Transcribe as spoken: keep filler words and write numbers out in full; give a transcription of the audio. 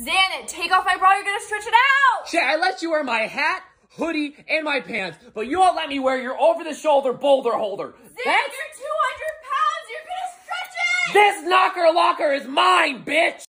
Xanet, take off my bra, you're gonna stretch it out! Shit, I let you wear my hat, hoodie, and my pants, but you won't let me wear your over-the-shoulder boulder holder. Xanet, That's... you're two hundred pounds, you're gonna stretch it! This knocker locker is mine, bitch!